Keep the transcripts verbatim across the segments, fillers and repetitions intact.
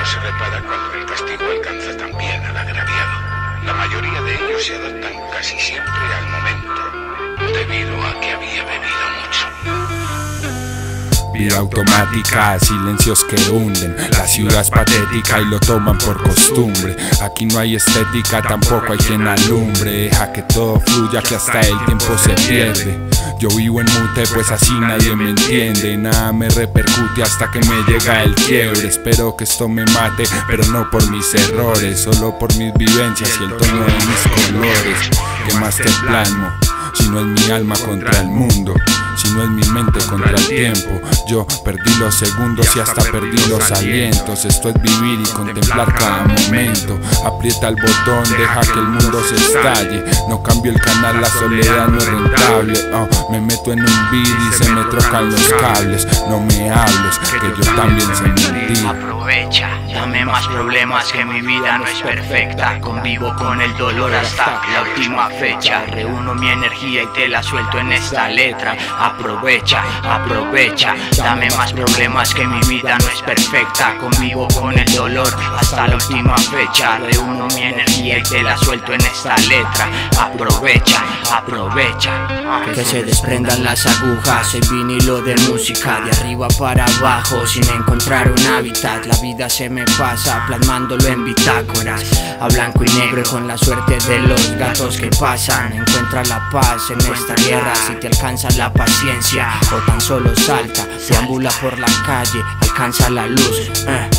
se repara cuando el castigo alcanza también al agraviado. La mayoría de ellos se adaptan casi siempre al momento, debido a que había bebido mucho. Vida automática, silencios que hunden. La ciudad es patética y lo toman por costumbre. Aquí no hay estética, tampoco hay quien alumbre. Deja que todo fluya, que hasta el tiempo se pierde. Yo vivo en mute, pues así nadie me entiende. Nada me repercute hasta que me llega el quiebre. Espero que esto me mate, pero no por mis errores, solo por mis vivencias y el tono de mis colores. ¿Qué más te plasmo? Si no es mi alma contra el mundo, si no es mi mente contra el tiempo. Yo perdí los segundos y hasta perdí los alientos. Esto es vivir y contemplar cada momento. Aprieta el botón, deja que el mundo se estalle. No cambio el canal, la soledad no es rentable. oh, Me meto en un beat y se me trocan los cables. No me hables, que yo también sé mentir. Aprovecha, dame más problemas, que mi vida no es perfecta. Convivo con el dolor hasta la última fecha. Reúno mi energía y te la suelto en esta letra. Aprovecha, aprovecha, dame más problemas, que mi vida no es perfecta. Convivo con el dolor hasta la última fecha. Reúno mi energía y te la suelto en esta letra. Aprovecha, aprovecha. Que se desprendan las agujas, el vinilo de música, de arriba para abajo, sin encontrar un hábitat. La vida se me pasa, plasmándolo en bitácoras, a blanco y negro y con la suerte de los gatos que pasan. Encuentra la paz en esta guerra, si te alcanza la paciencia o tan solo salta. Deambula por la calle, alcanza la luz, eh,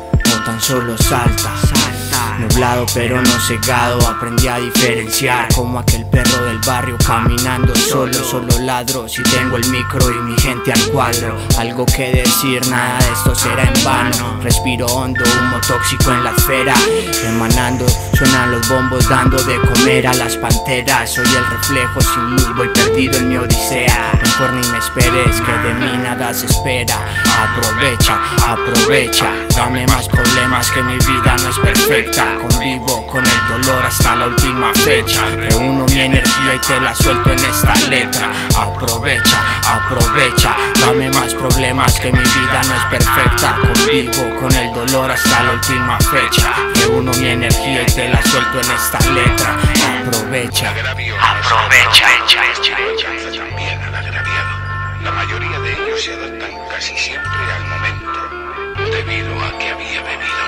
o tan solo salta. Nublado pero no cegado, aprendí a diferenciar, como aquel perro del barrio caminando solo. Solo ladro si tengo el micro y mi gente al cuadro. Algo que decir, nada de esto será en vano. Respiro hondo, humo tóxico en la esfera, emanando, suenan los bombos dando de comer a las panteras. Soy el reflejo sin luz, voy perdido en mi odisea. Mejor ni me esperes, que de mí nada se espera. Aprovecha, aprovecha, dame más problemas, que mi vida no es perfecta. Convivo con el dolor hasta la última fecha. Reúno mi energía y te la suelto en esta letra. Aprovecha, aprovecha, dame más problemas, que mi vida no es perfecta. Convivo con el dolor hasta la última fecha. Reúno mi energía y te la suelto en esta letra. Aprovecha, aprovecha, echa, echa, echa. También al agraviado. La mayoría de ellos se adaptan casi siempre al momento, debido a que había bebido